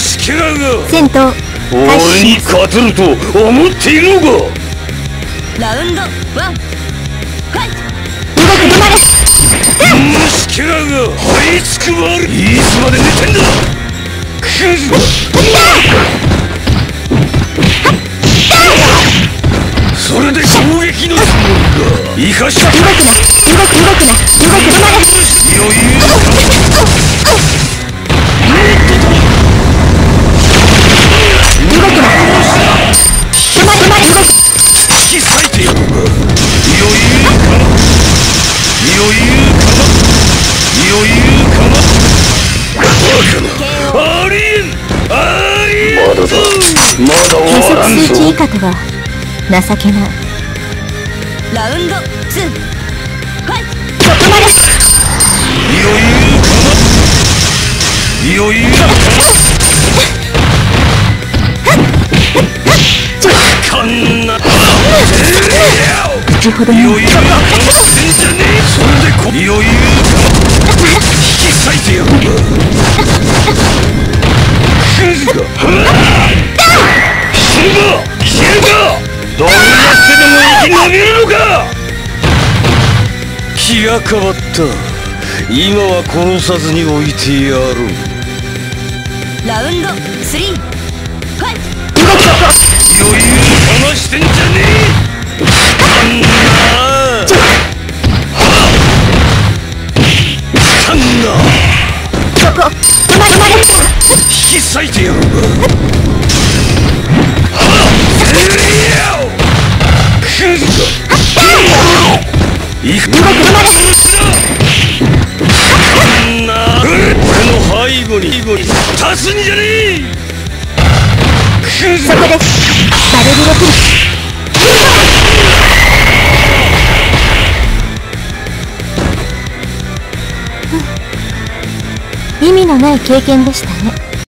虫けらが戦闘開始俺に勝てると思っているのか。 ラウンド1ファイト。 動く止まれ。 虫けらが這いつくばる。いつまで寝てんだ。クズそれで衝撃のつもりか。生かした動くな止まれ。 余裕か。 動くな止まれ。 引き裂いてやろうか。余裕かな。ありえんまだ終わらんぞ。 加速数値以下とは情けない。 ラウンド2ファイト。 止まれ。 余裕かかんな。 先ほどの余裕かしてんじゃねえ。それでこ余裕か引き裂いてやろうか。クズが死ぬか消えるか。どうなってでも生き延びるのか。気が変わった。今は殺さずに置いてやる。 ラウンド3ファイト。 余裕かましてんじゃねえ。あんなあんなそこ止まれ。 引き裂いてやろうか。クズか行く。あんな俺の背後に立つんじゃねえ。クズそこでバルブロプリ。意味のない経験でしたね。